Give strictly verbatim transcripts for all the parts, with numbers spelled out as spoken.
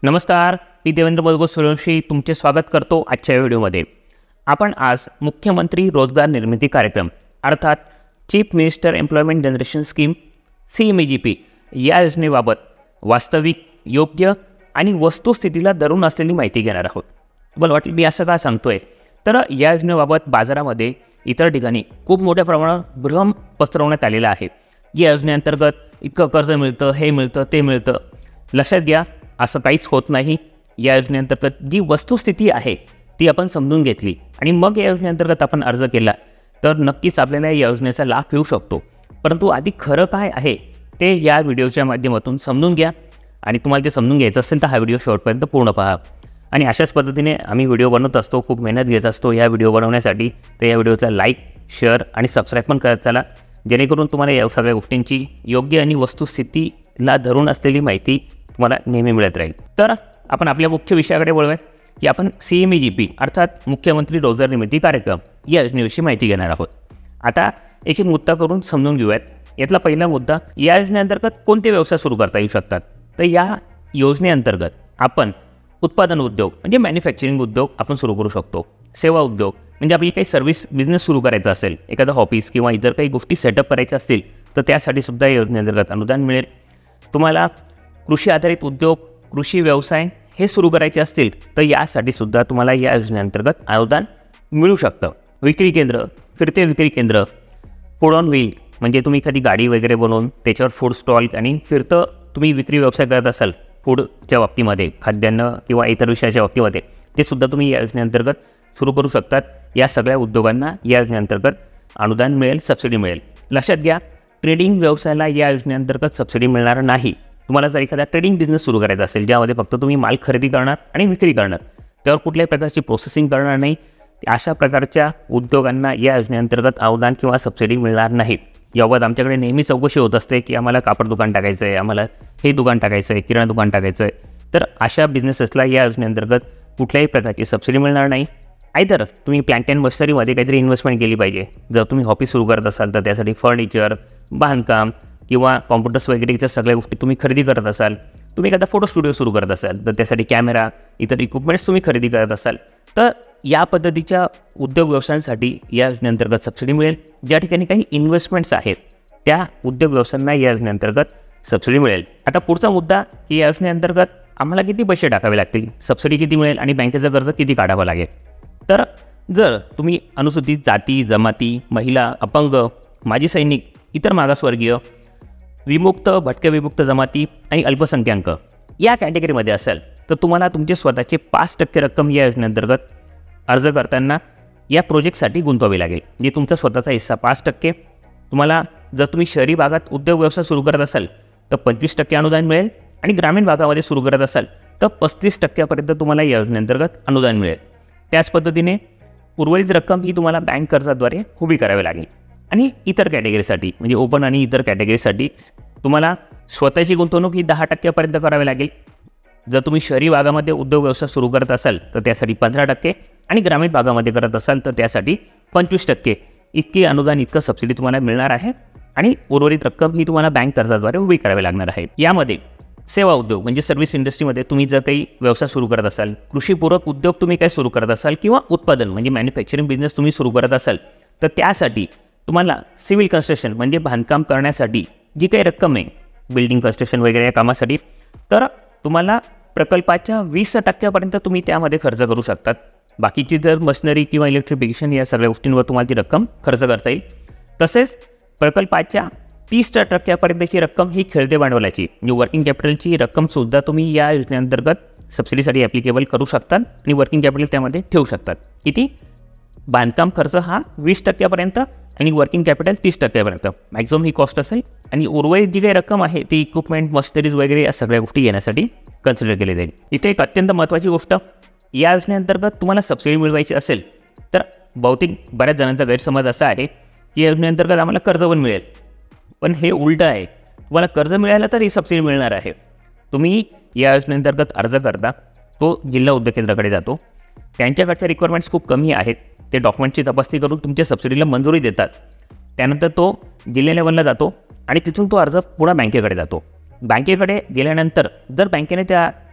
नमस्कार, मी देवेंद्र बलगो सूर्यवंशी तुमचे स्वागत करतो आजच्या व्हिडिओमध्ये। आपण आज मुख्यमंत्री रोजगार निर्मिती कार्यक्रम अर्थात chief minister employment generation scheme C M E G P या योजनेबाबत वास्तविक, योग्य आणि वस्तुस्थितीला धरून असलेली माहिती घेणार आहोत। तुम्हाला वाटेल मी असं का सांगतोय, तर या योजनेबाबत बाजारामध्ये इतर ठिकाणी खूप मोठ्या प्रमाणात भ्रम पसरवण्यात आलेला आहे। या योजनेअंतर्गत इतकं कर्ज मिळतं, हे मिळतं, ते मिळतं। लक्षात घ्या, असं काहीच होत नाही। या योजनेअंतर्गत जी वस्तुस्थिती आहे ती आपण समजून घेतली आणि मग या योजनेअंतर्गत आपण अर्ज केला तर नक्कीच आपल्याला या योजनेचा लाभ घेऊ शकतो। परंतु आधी खरं काय आहे ते या व्हिडिओच्या माध्यमातून समजून घ्या आणि तुम्हाला ते समजून घ्यायचं असेल तर हा व्हिडिओ शेवटपर्यंत पूर्ण पहा। आणि अशाच पद्धतीने आम्ही व्हिडिओ बनवत असतो, खूप मेहनत घेत असतो या व्हिडिओ बनवण्यासाठी। तर या व्हिडिओचा लाईक, शेअर आणि सबस्क्राईब पण करत चला, जेणेकरून तुम्हाला या सगळ्या गोष्टींची योग्य आणि वस्तुस्थितीला धरून असलेली माहिती तुम्हाला नेहमी मिळत राहील। तर आपण आपल्या मुख्य विषयाकडे वळूया की आपण C M E G P अर्थात मुख्यमंत्री रोजगार निर्मिती कार्यक्रम या योजनेविषयी माहिती घेणार आहोत। आता एक एक मुद्दा करून समजून घेऊयात। यातला पहिला मुद्दा, या योजनेअंतर्गत कोणते व्यवसाय सुरू करता येऊ शकतात। तर या योजनेअंतर्गत आपण उत्पादन उद्योग म्हणजे मॅन्युफॅक्चरिंग उद्योग आपण सुरू करू शकतो। सेवा उद्योग म्हणजे आपली काही सर्व्हिस बिझनेस सुरू करायचा असेल, एखादा ऑफिस किंवा इतर काही गोष्टी सेटअप करायच्या असतील तर त्यासाठी सुद्धा या योजनेअंतर्गत अनुदान मिळेल। तुम्हाला कृषी आधारित उद्योग, कृषी व्यवसाय हे सुरू करायचे असतील तर यासाठी सुद्धा तुम्हाला या योजनेअंतर्गत अनुदान मिळू शकतं। विक्री केंद्र, फिरते विक्री केंद्र, फूड ऑन व्हील म्हणजे तुम्ही एखादी गाडी वगैरे बनवून त्याच्यावर फूड स्टॉल आणि फिरतं तुम्ही विक्री व्यवसाय करत असाल फूडच्या बाबतीमध्ये, खाद्यान्न किंवा इतर विषयाच्या बाबतीमध्ये, ते सुद्धा तुम्ही या योजनेअंतर्गत सुरू करू शकतात। या सगळ्या उद्योगांना या योजनेअंतर्गत अनुदान मिळेल, सबसिडी मिळेल। लक्षात घ्या, ट्रेडिंग व्यवसायाला या योजनेअंतर्गत सबसिडी मिळणार नाही। तुम्हाला जर एखादा ट्रेडिंग बिझनेस सुरू करायचा असेल ज्यामध्ये फक्त तुम्ही माल खरेदी करणार आणि विक्री करणार, त्यावर कुठल्याही प्रकारची प्रोसेसिंग करणार नाही, अशा प्रकारच्या उद्योगांना या योजनेअंतर्गत अनुदान किंवा सबसिडी मिळणार नाही। याबाबत आमच्याकडे नेहमी चौकशी होत असते की आम्हाला कापड दुकान टाकायचं आहे, आम्हाला हे दुकान टाकायचं आहे, किराणा दुकान टाकायचं आहे, तर अशा बिझनेसेसला या योजनेअंतर्गत कुठल्याही प्रकारची सबसिडी मिळणार नाही। आयदर तुम्ही प्लांट अँड मशिनरीमध्ये काहीतरी इन्व्हेस्टमेंट केली पाहिजे। जर तुम्ही ऑफिस सुरू करत असाल तर त्यासाठी फर्निचर, बांधकाम किंवा कॉम्प्युटर्स वगैरेच्या सगळ्या गोष्टी तुम्ही खरेदी करत असाल, तुम्ही एखादा फोटो स्टुडिओ सुरू करत असाल तर त्यासाठी कॅमेरा, इतर इक्विपमेंट्स तुम्ही खरेदी करत असाल तर या पद्धतीच्या उद्योग व्यवसायांसाठी या योजनेअंतर्गत सबसिडी मिळेल। ज्या ठिकाणी काही इन्व्हेस्टमेंट्स आहेत त्या उद्योग व्यवसायांना या योजनेअंतर्गत सबसिडी मिळेल। आता पुढचा मुद्दा की या योजनेअंतर्गत आम्हाला किती पैसे टाकावे लागतील, सबसिडी किती मिळेल आणि बँकेचं कर्ज किती काढावं लागेल। तर जर तुम्ही अनुसूचित जाती, जमाती, महिला, अपंग, माजी सैनिक, इतर मागासवर्गीय, विमुक्त, भटक्या विमुक्त जमाती आणि अल्पसंख्याक या कॅटेगरीमध्ये असेल तर तुम्हाला तुमचे स्वतःचे पाच टक्के रक्कम या योजनेअंतर्गत अर्ज करताना या प्रोजेक्टसाठी गुंतवावी लागेल। म्हणजे तुमचा स्वतःचा हिस्सा पाच टक्के तुम्हाला, जर तुम्ही शहरी भागात उद्योग व्यवसाय सुरू करत असाल तर पंचवीस टक्के अनुदान मिळेल आणि ग्रामीण भागामध्ये सुरू करत असाल तर पस्तीस टक्क्यापर्यंत तुम्हाला या योजनेअंतर्गत अनुदान मिळेल। त्याच पद्धतीने उर्वरित रक्कम ही तुम्हाला बँक कर्जाद्वारे उभी करावी लागेल। आणि इतर कॅटेगरीसाठी म्हणजे ओपन आणि इतर कॅटेगरीसाठी तुम्हाला स्वतःची गुंतवणूक ही दहा टक्क्यापर्यंत करावी लागेल। जर तुम्ही शहरी भागामध्ये उद्योग व्यवसाय सुरू करत असाल तर त्यासाठी पंधरा टक्के आणि ग्रामीण भागामध्ये करत असाल तर त्यासाठी पंचवीस टक्के इतकी अनुदान, इतकं सबसिडी तुम्हाला मिळणार आहे आणि उर्वरित रक्कम ही तुम्हाला बँक कर्जाद्वारे उभी करावी लागणार आहे। यामध्ये सेवा उद्योग म्हणजे सर्व्हिस इंडस्ट्रीमध्ये तुम्ही जर काही व्यवसाय सुरू करत असाल, कृषीपूरक उद्योग तुम्ही काय सुरू करत असाल किंवा उत्पादन म्हणजे मॅन्युफॅक्चरिंग बिझनेस तुम्ही सुरू करत असाल तर त्यासाठी तुम्हाला सिव्हिल कन्स्ट्रक्शन म्हणजे बांधकाम करण्यासाठी जी काही रक्कम आहे, बिल्डिंग कन्स्ट्रक्शन वगैरे या कामासाठी, तर तुम्हाला प्रकल्पाच्या वीस टक्क्यापर्यंत तुम्ही त्यामध्ये खर्च करू शकतात। बाकीची जर मशिनरी किंवा इलेक्ट्रिफिकेशन या सगळ्या गोष्टींवर तुम्हाला ती रक्कम खर्च करता येईल। तसेच प्रकल्पाच्या तीस टक्क्यापर्यंतची रक्कम ही खेळते भांडवलाची म्हणजे वर्किंग कॅपिटलची रक्कमसुद्धा तुम्ही या योजनेअंतर्गत सबसिडीसाठी ॲप्लिकेबल करू शकतात आणि वर्किंग कॅपिटल त्यामध्ये ठेवू शकतात। किती? बांधकाम खर्च हा वीस टक्क्यापर्यंत आणि वर्किंग कॅपिटल तीस टक्क्यापर्यंत मॅक्झिमम ही कॉस्ट असेल आणि उर्वरित जी काही रक्कम आहे ती इक्विपमेंट, मशिनरीज वगैरे या सगळ्या गोष्टी घेण्यासाठी कन्सिडर केली जाईल। इथे एक अत्यंत महत्त्वाची गोष्ट, या योजनेअंतर्गत तुम्हाला सबसिडी मिळवायची असेल तर बहुतेक बऱ्याच जणांचा गैरसमज असा आहे की या योजनेअंतर्गत आम्हाला कर्ज पण मिळेल, पण हे उलटं आहे। तुम्हाला कर्ज मिळालं तर ही सबसिडी मिळणार आहे। तुम्ही या योजनेअंतर्गत अर्ज करता, तो जिल्हा उद्योग केंद्राकडे जातो, त्यांच्याकडच्या रिक्वायरमेंट्स खूप कमी आहेत, ते डॉक्युमेंटची तपासणी करून तुमच्या सबसिडीला मंजुरी देतात। त्यानंतर तो जिल्हा लेवलला जातो आणि तिथून तो अर्ज पुन्हा बँकेकडे जातो। बँकेकडे गेल्यानंतर जर बँकेने त्या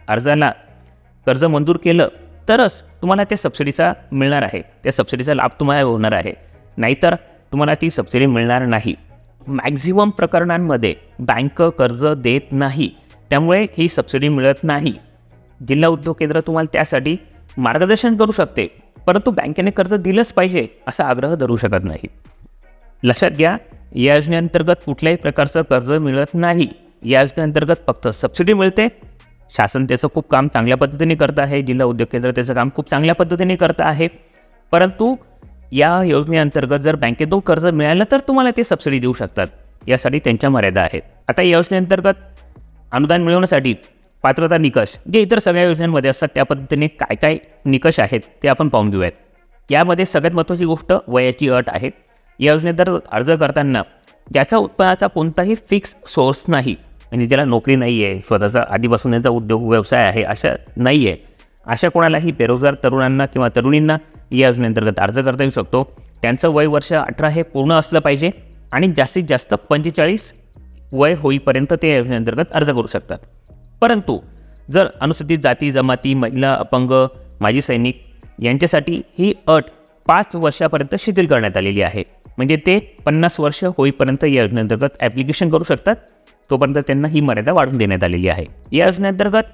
अर्जाला कर्ज मंजूर केलं तरच तुम्हाला त्या सबसिडीचा मिळणार आहे, त्या सबसिडीचा लाभ तुम्हाला होणार आहे, नाहीतर तुम्हाला ती सबसिडी मिळणार नाही. मॅक्झिमम प्रकरणांमध्ये बँक कर्ज देत नाही, त्यामुळे ही सबसिडी मिळत नाही. जिल्हा उद्योग केंद्र तुम्हाला त्यासाठी मार्गदर्शन करू शकते, परंतु बँकेने कर्ज दिलंच पाहिजे असा आग्रह धरू शकत नाही. लक्षात घ्या, या योजनेअंतर्गत कुठल्याही प्रकारचं कर्ज मिळत नाही. या योजनेअंतर्गत फक्त सबसिडी मिळते. शासन त्याचं खूप काम चांगल्या पद्धतीने करत आहे, जिल्हा उद्योग केंद्र त्याचं काम खूप चांगल्या पद्धतीने करत आहे, परंतु या योजनेअंतर्गत जर बँकेतून कर्ज मिळालं तर तुम्हाला ते सबसिडी देऊ शकतात. यासाठी त्यांच्या मर्यादा आहेत. आता या योजनेअंतर्गत अनुदान मिळवण्यासाठी पात्रता निकष जे इतर सगळ्या योजनांमध्ये असतात त्या पद्धतीने काय काय निकष आहेत ते आपण पाहून घेऊयात. यामध्ये सगळ्यात महत्त्वाची गोष्ट वयाची अट आहे. या योजनेत अर्ज करताना ज्याचा उत्पन्नाचा कोणताही फिक्स सोर्स नाही, म्हणजे ज्याला नोकरी नाही आहे, स्वतःचा आधीपासून याचा उद्योग व्यवसाय आहे अशा नाही आहे, अशा कोणालाही बेरोजगार तरुणांना किंवा तरुणींना या योजनेअंतर्गत अर्ज करता येऊ शकतो. त्यांचं वय वर्ष अठरा हे पूर्ण असलं पाहिजे आणि जास्तीत जास्त पंचेचाळीस वय होईपर्यंत ते या योजनेअंतर्गत अर्ज करू शकतात. परंतु जर अनुसूचित जाती जमाती, महिला, अपंग, माजी सैनिक यांच्यासाठी ही अट पाच वर्षापर्यंत शिथिल करण्यात आलेली आहे. म्हणजे ते पन्नास वर्ष होईपर्यंत या योजनेअंतर्गत ॲप्लिकेशन करू शकतात, तोपर्यंत त्यांना ही मर्यादा वाढवून देण्यात आलेली आहे. या योजनेअंतर्गत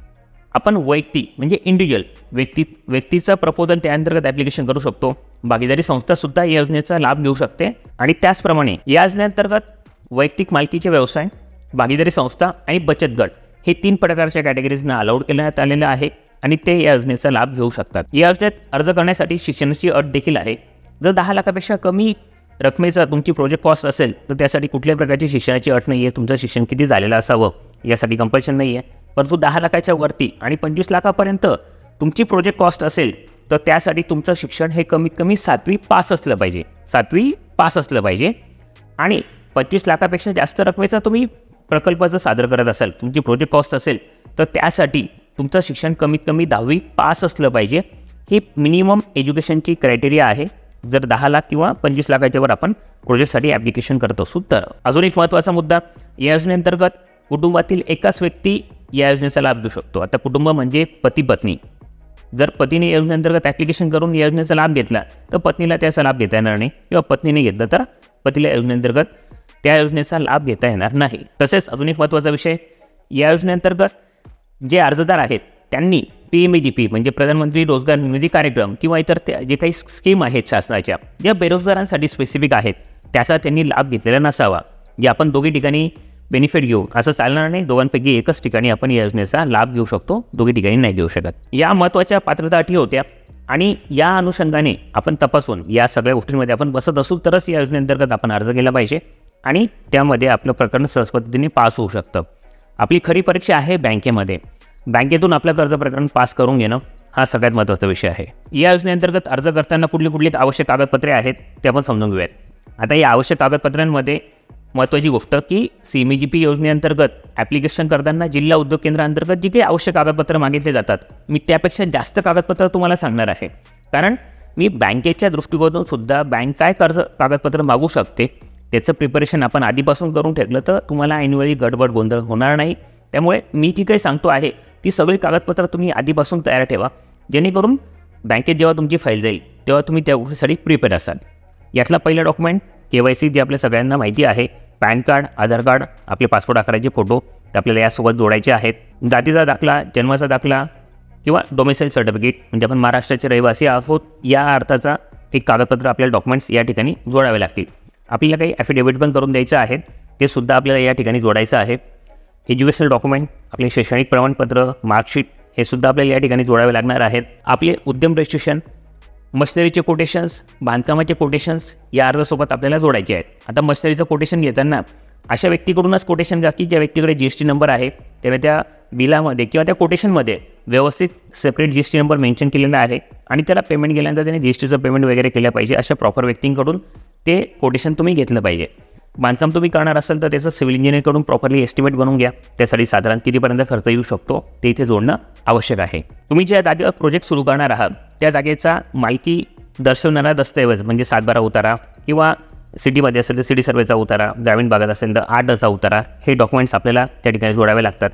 आपण वैयक्तिक म्हणजे इंडिव्हिज्युअल व्यक्ती व्यक्तीचं प्रपोजल त्या अंतर्गत ॲप्लिकेशन करू शकतो. भागीदारी संस्थासुद्धा या योजनेचा लाभ घेऊ शकते. आणि त्याचप्रमाणे या योजनेअंतर्गत वैयक्तिक मालकीचे व्यवसाय, भागीदारी संस्था आणि बचत गट हे तीन प्रकारच्या कॅटेगरीजना अलाउड करण्यात आलेलं आहे आणि ते या योजनेचा लाभ घेऊ शकतात. या योजनेत अर्ज करण्यासाठी शिक्षणाची अट देखील आहे. जर दहा लाखापेक्षा कमी रकमेचा तुमची प्रोजेक्ट कॉस्ट असेल तर त्यासाठी कुठल्याही प्रकारची शिक्षणाची अट नाही आहे. तुमचं शिक्षण किती झालेलं असावं यासाठी कंपल्शन नाही आहे. परंतु दहा लाखाच्या वरती आणि पंचवीस लाखापर्यंत तुमची प्रोजेक्ट कॉस्ट असेल तर त्यासाठी तुमचं शिक्षण हे कमीत कमी सातवी पास असलं पाहिजे सातवी पास असलं पाहिजे आणि पंचवीस लाखापेक्षा जास्त रकमेचा तुम्ही प्रकल्प जर सादर करत असाल, तुमची प्रोजेक्ट कॉस्ट असेल तर त्यासाठी तुमचं शिक्षण कमीत कमी दहावी पास असलं पाहिजे. ही मिनिमम एज्युकेशनची क्रायटेरिया आहे जर दहा लाख किंवा पंचवीस लाखाच्यावर आपण प्रोजेक्टसाठी ॲप्लिकेशन करत असू तर. अजून एक महत्त्वाचा मुद्दा, या योजनेअंतर्गत कुटुंबातील एकाच व्यक्ती या योजनेचा लाभ घेऊ शकतो. आता कुटुंब म्हणजे पती पत्नी. जर पतीने या योजनेअंतर्गत ॲप्लिकेशन करून या योजनेचा लाभ घेतला तर पत्नीला त्याचा लाभ घेता येणार नाही, किंवा पत्नीने घेतलं तर पतीला या योजनेअंतर्गत त्या योजनेचा लाभ घेता येणार नाही. तसेच अजून एक महत्त्वाचा विषय, या योजनेअंतर्गत जे अर्जदार आहेत त्यांनी P M E G P म्हणजे प्रधानमंत्री रोजगार निर्मिती कार्यक्रम किंवा इतर जे काही स्कीम आहेत शासनाच्या ज्या बेरोजगारांसाठी स्पेसिफिक आहेत त्याचा त्यांनी लाभ घेतलेला नसावा. जे आपण दोघी ठिकाणी बेनिफिट घेऊ असं चालणार नाही. दोघांपैकी एकच ठिकाणी आपण या योजनेचा लाभ घेऊ शकतो, दोघी ठिकाणी नाही घेऊ शकत. या महत्त्वाच्या पात्रता अटी होत्या आणि या अनुषंगाने आपण तपासून या सगळ्या गोष्टींमध्ये आपण बसत असू तरच या योजनेअंतर्गत आपण अर्ज केला पाहिजे आणि त्यामध्ये आपलं प्रकरण सहज पद्धतीने पास होऊ शकतं. आपली खरी परीक्षा आहे बँकेमध्ये. बँकेतून आपलं कर्ज प्रकरण पास करून घेणं हा सगळ्यात महत्त्वाचा विषय आहे. या योजनेअंतर्गत अर्ज करताना कुठली कुठली आवश्यक कागदपत्रे आहेत ते आपण समजून घेऊयात. आता या आवश्यक कागदपत्रांमध्ये महत्त्वाची गोष्ट की C M E G P योजनेअंतर्गत ॲप्लिकेशन करताना जिल्हा उद्योग केंद्राअंतर्गत जी काही आवश्यक कागदपत्र मागितले जातात मी त्यापेक्षा जास्त कागदपत्र तुम्हाला सांगणार आहे. कारण मी बँकेच्या दृष्टिकोनातून सुद्धा बँक काय कर्ज कागदपत्र मागू शकते त्याचं प्रिपरेशन आपण आधीपासून करून ठेवलं तर तुम्हाला ऐनवेळी गडबड गोंधळ होणार नाही. त्यामुळे मी जी काही सांगतो आहे ती सगळी कागदपत्र तुम्ही आधीपासून तयार ठेवा, जेणेकरून बँकेत जेव्हा तुमची फाईल जाईल तेव्हा तुम्ही त्या गोष्टीसाठी प्रिपेअर असाल. यातला पहिला डॉक्युमेंट के वाय सी जे आपल्या सगळ्यांना माहिती आहे. पॅन कार्ड, आधार कार्ड, आपले पासपोर्ट आकाराचे फोटो ते आपल्याला यासोबत जोडायचे आहेत. जातीचा दाखला, जन्माचा दाखला किंवा डोमिसाईल सर्टिफिकेट म्हणजे आपण महाराष्ट्राचे रहिवासी आहोत या अर्थाचा एक कागदपत्र आपल्याला डॉक्युमेंट्स या ठिकाणी जोडावे लागतील. आपल्याला काही ॲफिडेविट पण करून द्यायचं आहे, ते सुद्धा आपल्याला या ठिकाणी जोडायचं आहे. एज्युकेशनल डॉक्युमेंट, आपले शैक्षणिक प्रमाणपत्र, मार्कशीट हे सुद्धा आपल्याला या ठिकाणी जोडावे लागणार आहेत. आपले उद्यम रजिस्ट्रेशन, मशिनरीचे कोटेशन्स, बांधकामाचे कोटेशन्स या अर्जासोबत आपल्याला जोडायचे आहेत. आता मशिनरीचं कोटेशन घेताना अशा व्यक्तीकडूनच कोटेशन घ्या की ज्या व्यक्तीकडे जी एस टी नंबर आहे, त्याला त्या बिलामध्ये किंवा त्या कोटेशनमध्ये व्यवस्थित separate G S T number mention केलेला आहे आणि त्याला पेमेंट केल्यानंतर त्याने जी एस टीचं पेमेंट वगैरे केलं पाहिजे. अशा प्रॉपर व्यक्तींकडून ते कोटेशन तुम्ही घेतलं पाहिजे. बांधकाम तुम्ही करणार असाल तर त्याचं सिव्हिल इंजिनिअरकडून प्रॉपरली एस्टिमेट बनवून घ्या. त्यासाठी साधारण कितीपर्यंत खर्च येऊ शकतो ते इथे जोडणं आवश्यक आहे. तुम्ही ज्या जागेवर प्रोजेक्ट सुरू करणार आहात त्या जागेचा मालकी दर्शवणारा दस्तऐवज म्हणजे सातबारा उतारा किंवा सिटीमध्ये असेल तर सिटी सर्वेचा उतारा, ग्रामीण भागात असेल तर आठ डचा उतारा हे डॉक्युमेंट्स आपल्याला त्या ठिकाणी जोडावे लागतात.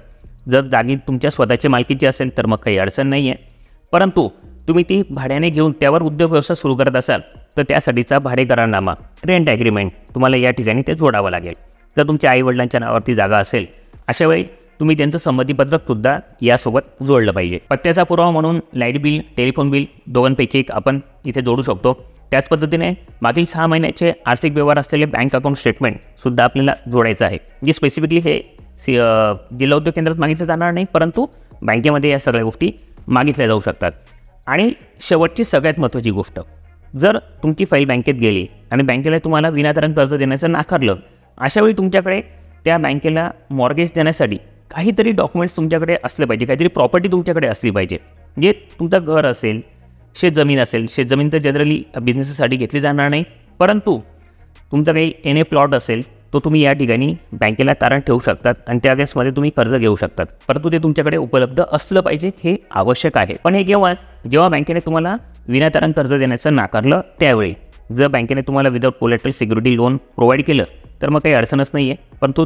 जर जागी तुमच्या स्वतःच्या मालकीची असेल तर मग काही अडचण नाही आहे, परंतु तुम्ही ती भाड्याने घेऊन त्यावर उद्योग व्यवसाय सुरू करत असाल तर त्यासाठीचा भाडे करारनामा रेंट ॲग्रीमेंट तुम्हाला या ठिकाणी ते जोडावं लागेल. जर तुमच्या आईवडिलांच्या नावावरती जागा असेल अशा वेळी तुम्ही त्यांचं संमतीपत्रकसुद्धा यासोबत जोडलं पाहिजे. पत्त्याचा पुरावा म्हणून लाईट बिल, टेलिफोन बिल दोघांपैकी एक आपण इथे जोडू शकतो. त्याच पद्धतीने मागील सहा महिन्याचे आर्थिक व्यवहार असलेले बँक अकाउंट स्टेटमेंटसुद्धा आपल्याला जोडायचं आहे. जे स्पेसिफिकली हे सी जिल्हा उद्योग केंद्रात मागितलं जाणार नाही, परंतु बँकेमध्ये या सगळ्या गोष्टी मागितल्या जाऊ शकतात. आणि शेवटची सगळ्यात महत्त्वाची गोष्ट, जर तुमची फाईल बँकेत गेली आणि बँकेला तुम्हाला विनातारण कर्ज देण्याचं नाकारलं, अशावेळी तुमच्याकडे त्या बँकेला मॉर्गेज देण्यासाठी काहीतरी डॉक्युमेंट्स तुमच्याकडे असले पाहिजे, काहीतरी प्रॉपर्टी तुमच्याकडे असली पाहिजे. जे तुमचं घर असेल, शेतजमीन असेल, शेतजमीन तर जनरली बिझनेससाठी घेतली जाणार नाही, परंतु तुमचा काही एन ए प्लॉट असेल तो तुम्ही या ठिकाणी बँकेला तारण ठेवू शकतात आणि त्या केसमध्ये तुम्ही कर्ज घेऊ शकतात, परंतु ते तुमच्याकडे उपलब्ध असलं पाहिजे, हे आवश्यक आहे. पण हे केव्हा जेव्हा बँकेने तुम्हाला विनातारण कर्ज देण्याचं नाकारलं त्यावेळी. जर बँकेने तुम्हाला without collateral security loan provide केलं तर मग काही अडचणच नाही आहे, परंतु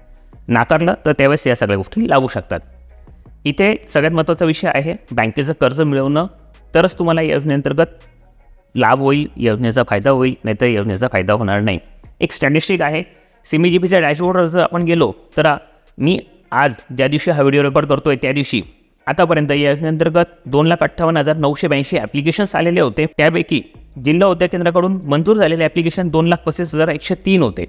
नाकारलं तर त्यावेळेस या सगळ्या गोष्टी लागू शकतात. इथे सगळ्यात महत्त्वाचा विषय आहे बँकेचं कर्ज मिळवणं, तरच तुम्हाला या योजनेअंतर्गत लाभ होईल, योजनेचा फायदा होईल, नाहीतर योजनेचा फायदा होणार नाही. एक स्टॅटिस्टिक आहे, सीमी जी पीच्या डॅशबोर्डवर जर आपण गेलो तर मी आज ज्या दिवशी हा व्हिडिओ रेकॉर्ड करतो आहे त्या दिवशी आतापर्यंत या योजनेअंतर्गत दोन लाख अठ्ठावन्न हजार नऊशे ब्याऐंशी ॲप्लिकेशन्स आलेले होते. त्यापैकी जिल्हा उद्योग केंद्राकडून मंजूर झालेले ॲप्लिकेशन दोन लाख पस्तीस हजार एकशे तीन होते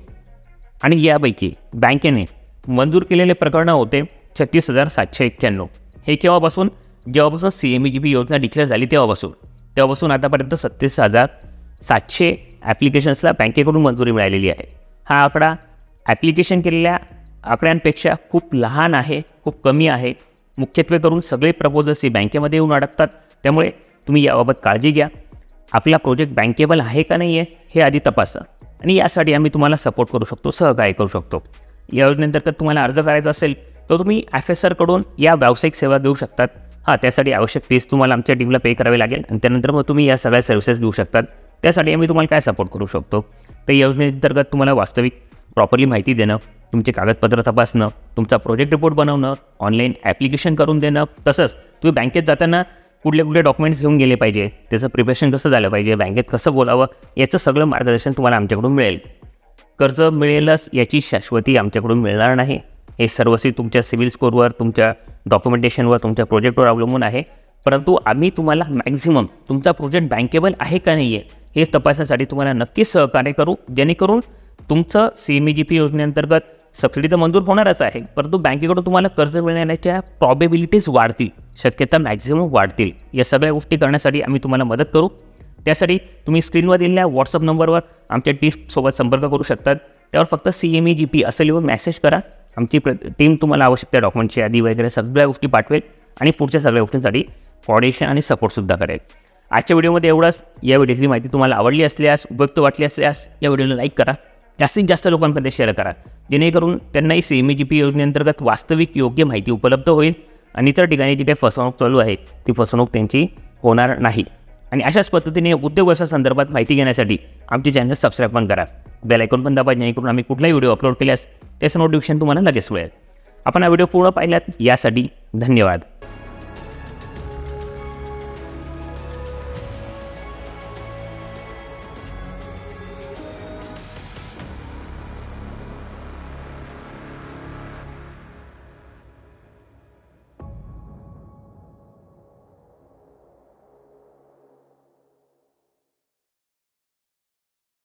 आणि यापैकी बँकेने मंजूर केलेले प्रकरणं होते छत्तीस हजार सातशे एक्क्याण्णव. हे केव्हापासून, जेव्हापासून C M E G P योजना डिक्लेअर झाली तेव्हापासून तेव्हापासून आतापर्यंत सत्तीस हजार सातशे ॲप्लिकेशन्सला बँकेकडून मंजुरी मिळालेली आहे. हा आकडा ॲप्लिकेशन केलेल्या आकड्यांपेक्षा खूप लहान आहे, खूप कमी आहे. मुख्यत्वे करून सगळे प्रपोजल्स ही बँकेमध्ये येऊन अडकतात, त्यामुळे तुम्ही याबाबत काळजी घ्या. आपला प्रोजेक्ट बँकेबल आहे का नाही आहे हे आधी तपासा आणि यासाठी आम्ही तुम्हाला सपोर्ट करू शकतो, सहकार्य करू शकतो. या योजनेअंतर्गत तुम्हाला अर्ज करायचा असेल तर तुम्ही एफ एस आरकडून या व्यावसायिक सेवा घेऊ शकतात. हां, त्यासाठी आवश्यक फीस तुम्हाला आमच्या टीमला पे करावी लागेल आणि त्यानंतर मग तुम्ही या सगळ्या सर्व्हिसेस घेऊ शकतात. त्यासाठी आम्ही तुम्हाला काय सपोर्ट करू शकतो, तर योजनेअंतर्गत तुम्हाला वास्तविक प्रॉपरली माहिती देणं, तुमचे कागदपत्र तपासणं, तुमचा प्रोजेक्ट रिपोर्ट बनवणं, ऑनलाईन ॲप्लिकेशन करून देणं, तसंच तुम्ही बँकेत जाताना कुठले कुठले डॉक्युमेंट्स घेऊन गेले पाहिजे, त्याचं प्रिपरेशन कसं झालं पाहिजे, बँकेत कसं बोलावं, याचं सगळं मार्गदर्शन तुम्हाला आमच्याकडून मिळेल. कर्ज मिळेलच याची शाश्वती आमच्याकडून मिळणार नाही. हे सर्वस्वी तुमच्या सिव्हिल स्कोअरवर, तुमच्या डॉक्युमेंटेशनवर, तुमच्या प्रोजेक्टवर अवलंबून आहे. परंतु आम्ही तुम्हाला मॅक्झिमम तुमचा प्रोजेक्ट बँकेबल आहे का नाही आहे हे तपासण्यासाठी तुम्हाला नक्कीच सहकार्य करू, जेणेकरून तुमचं C M E G P योजनेअंतर्गत सबसिडी तर मंजूर होणारच आहे, परंतु बँकेकडून तुम्हाला कर्ज मिळण्याच्या प्रॉबेबिलिटीज वाढतील, शक्यता मॅक्झिमम वाढतील. या सगळ्या गोष्टी करण्यासाठी आम्ही तुम्हाला मदत करू. त्यासाठी तुम्ही स्क्रीनवर दिलेल्या व्हॉट्सअप नंबरवर आमच्या टीमसोबत संपर्क करू शकतात. त्यावर फक्त C M E G P असं लिहून मेसेज करा. आमची प्र टीम तुम्हाला आवश्यक त्या डॉक्युमेंटची यादी वगैरे सगळ्या गोष्टी पाठवेल आणि पुढच्या सगळ्या गोष्टींसाठी कोऑर्डिनेशन आणि सपोर्टसुद्धा करेल. आजच्या व्हिडिओमध्ये एवढंच. या व्हिडिओची माहिती तुम्हाला आवडली असल्यास, उपयुक्त वाटली असल्यास या व्हिडिओला लाईक करा, जास्तीत जास्त लोकांपर्यंत शेअर करा, जेणेकरून त्यांनाही C M E G P योजनेअंतर्गत वास्तविक योग्य माहिती उपलब्ध होईल आणि इतर ठिकाणी जी काही फसवणूक चालू आहे ती फसवणूक त्यांची होणार नाही. आणि अशाच पद्धतीने उद्योग व्यवसायासंदर्भात माहिती घेण्यासाठी आमचे चॅनल सबस्क्राईब पण करा, बेल आयकॉन पण दाबा, जेणेकरून आम्ही कुठलाही व्हिडिओ अपलोड केल्यास त्याचं नोटिफिकेशन तुम्हाला लगेच मिळेल. आपण हा व्हिडिओ पूर्ण पाहिल्यात यासाठी धन्यवाद.